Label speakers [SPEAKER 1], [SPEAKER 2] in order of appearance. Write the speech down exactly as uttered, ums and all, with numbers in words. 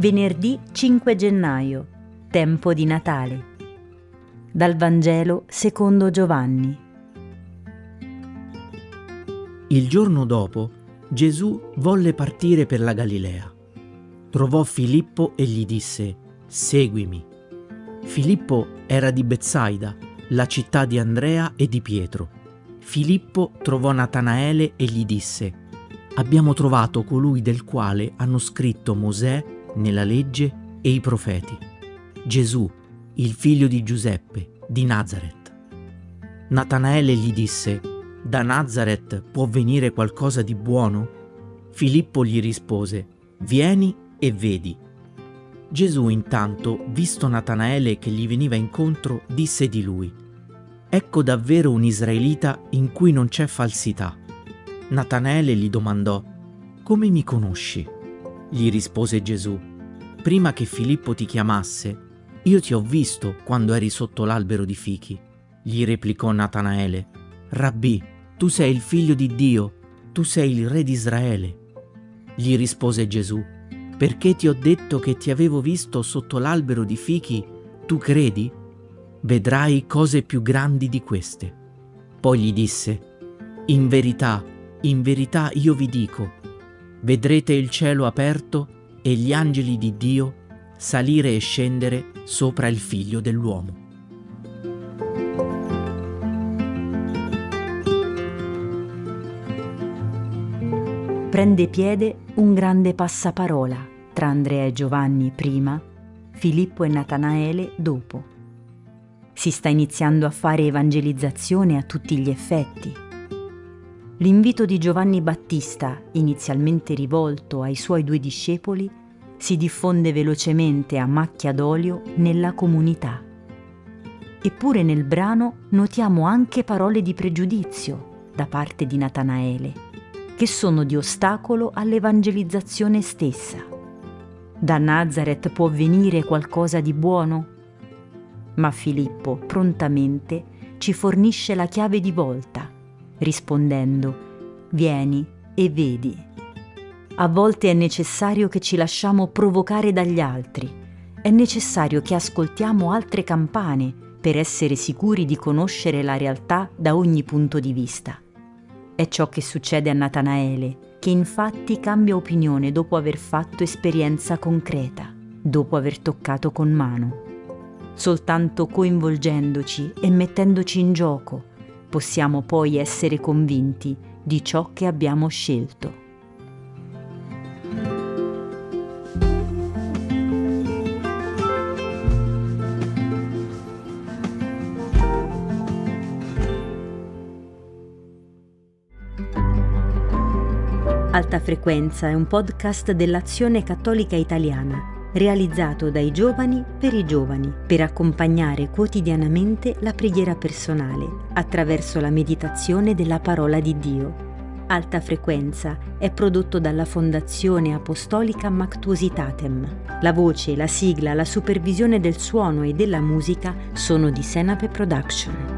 [SPEAKER 1] Venerdì cinque gennaio, tempo di Natale. Dal Vangelo secondo Giovanni.
[SPEAKER 2] Il giorno dopo Gesù volle partire per la Galilea. Trovò Filippo e gli disse: «Seguimi». Filippo era di Betsaida, la città di Andrea e di Pietro. Filippo trovò Natanaele e gli disse: «Abbiamo trovato colui del quale hanno scritto Mosè nella legge e i profeti, Gesù, il figlio di Giuseppe, di Nazaret». Natanaele gli disse: «Da Nazaret può venire qualcosa di buono?» Filippo gli rispose: «Vieni e vedi». Gesù intanto, visto Natanaele che gli veniva incontro, disse di lui: «Ecco davvero un israelita in cui non c'è falsità». Natanaele gli domandò: «Come mi conosci?» Gli rispose Gesù: «Prima che Filippo ti chiamasse, io ti ho visto quando eri sotto l'albero di fichi». Gli replicò Natanaele: «Rabbì, tu sei il figlio di Dio, tu sei il re di Israele». Gli rispose Gesù: «Perché ti ho detto che ti avevo visto sotto l'albero di fichi, tu credi? Vedrai cose più grandi di queste». Poi gli disse: «In verità, in verità io vi dico, vedrete il cielo aperto e gli angeli di Dio salire e scendere sopra il Figlio dell'uomo».
[SPEAKER 1] Prende piede un grande passaparola tra Andrea e Giovanni prima, Filippo e Natanaele dopo. Si sta iniziando a fare evangelizzazione a tutti gli effetti. L'invito di Giovanni Battista, inizialmente rivolto ai suoi due discepoli, si diffonde velocemente a macchia d'olio nella comunità. Eppure nel brano notiamo anche parole di pregiudizio da parte di Natanaele, che sono di ostacolo all'evangelizzazione stessa. Da Nazaret può venire qualcosa di buono? Ma Filippo prontamente ci fornisce la chiave di volta, rispondendo: «Vieni e vedi». A volte è necessario che ci lasciamo provocare dagli altri, è necessario che ascoltiamo altre campane per essere sicuri di conoscere la realtà da ogni punto di vista. È ciò che succede a Natanaele, che infatti cambia opinione dopo aver fatto esperienza concreta, dopo aver toccato con mano. Soltanto coinvolgendoci e mettendoci in gioco possiamo poi essere convinti di ciò che abbiamo scelto. Alta Frequenza è un podcast dell'Azione Cattolica Italiana, realizzato dai giovani per i giovani, per accompagnare quotidianamente la preghiera personale attraverso la meditazione della parola di Dio. Alta Frequenza è prodotto dalla Fondazione Apostolica Mactuositatem. La voce, la sigla, la supervisione del suono e della musica sono di Senape Production.